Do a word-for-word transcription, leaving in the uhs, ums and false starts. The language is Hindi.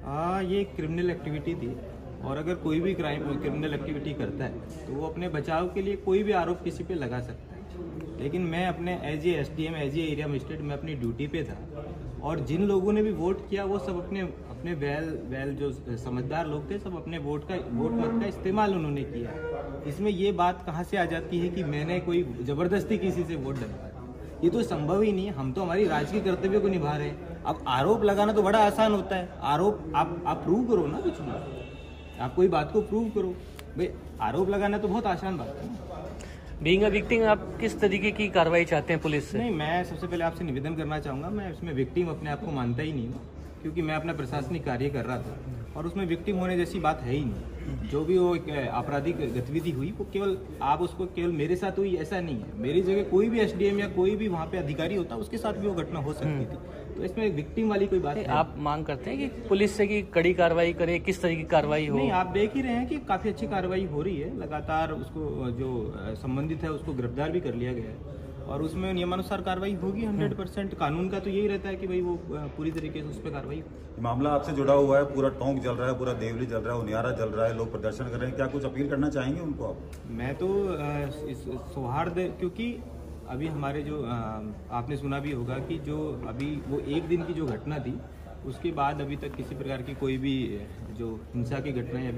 हाँ, ये क्रिमिनल एक्टिविटी थी और अगर कोई भी क्राइम क्रिमिनल एक्टिविटी करता है तो वो अपने बचाव के लिए कोई भी आरोप किसी पे लगा सकता है। लेकिन मैं अपने as A S D M as a area magistrate मैं अपनी ड्यूटी पे था और जिन लोगों ने भी वोट किया वो सब अपने अपने वेल वेल जो समझदार लोग थे सब अपने वोट का वोट मत का इस्तेमाल उन्होंने किया। इसमें ये बात कहाँ से आ जाती है कि मैंने कोई ज़बरदस्ती किसी से वोट डलवाया, ये तो संभव ही नहीं है। हम तो हमारी राजकीय कर्तव्य को निभा रहे हैं। अब आरोप लगाना तो बड़ा आसान होता है, आरोप आप आप प्रूव करो ना, कुछ नहीं, आप कोई बात को प्रूव करो। भाई आरोप लगाना तो बहुत आसान बात है। बीइंग अ विक्टिम आप किस तरीके की कार्रवाई चाहते हैं पुलिस से? नहीं, मैं सबसे पहले आपसे निवेदन करना चाहूँगा, मैं इसमें विक्टिम अपने आप को मानता ही नहीं हूँ, क्योंकि मैं अपना प्रशासनिक कार्य कर रहा था और उसमें विक्टिम होने जैसी बात है ही नहीं। जो भी वो एक आपराधिक गतिविधि हुई वो केवल आप उसको केवल मेरे साथ हुई ऐसा नहीं है, मेरी जगह कोई भी एस डी एम या कोई भी वहाँ पे अधिकारी होता उसके साथ भी वो घटना हो सकती थी। तो इसमें विक्टिम वाली कोई बात नहीं। आप मांग करते हैं कि पुलिस से की कड़ी कार्रवाई करे, किस तरह की कार्रवाई हो? नहीं, आप देख ही रहे हैं कि काफ़ी अच्छी कार्रवाई हो रही है, लगातार उसको जो संबंधित है उसको गिरफ्तार भी कर लिया गया है और उसमें नियमानुसार कार्रवाई होगी। हंड्रेड परसेंट कानून का तो यही रहता है कि भाई वो पूरी तरीके से उस पर कार्रवाई हो। मामला आपसे जुड़ा हुआ है, पूरा टोंक जल रहा है, पूरा देवली जल रहा है, उनियारा जल रहा है, लोग प्रदर्शन कर रहे हैं, क्या कुछ अपील करना चाहेंगे उनको आप? मैं तो इस सौहार्द, क्योंकि अभी हमारे जो आपने सुना भी होगा कि जो अभी वो एक दिन की जो घटना थी उसके बाद अभी तक किसी प्रकार की कोई भी जो हिंसा की घटनाएं